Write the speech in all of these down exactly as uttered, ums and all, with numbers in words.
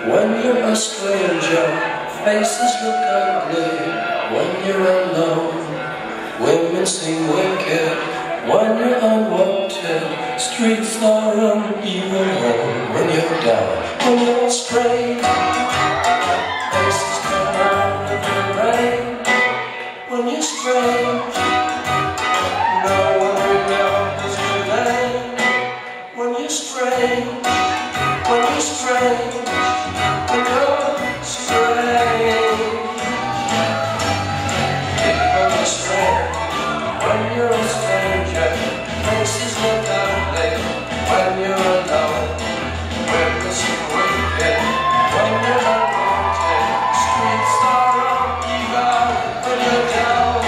When you're a stranger, faces look ugly. When you're alone, women seem wicked. When you're unwanted, streets are uneven. When you're down, when you're straight, faces come out of the rain. When you're strange, no one remembers your name. When you're strange, when you're strange, when you're strange, when you're strange, when you're a stranger, faces look ugly. When you're alone, women seem wicked. When you're unwanted, streets are uneven. When you're down,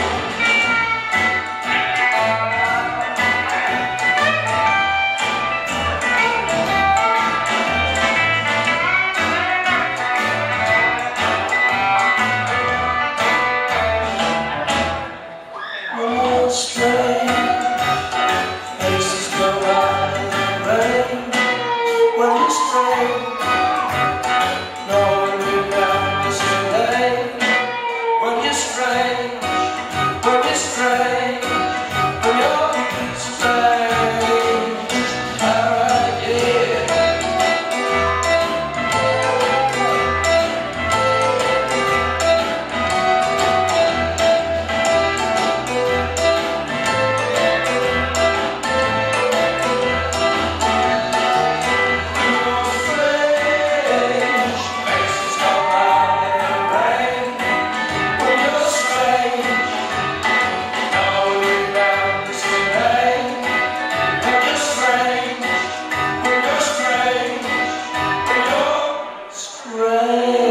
strange, faces go out in the rain. When you're strange, no one remembers your name. When you're strange, when you're strange, when you're strange, alright, yeah. Right.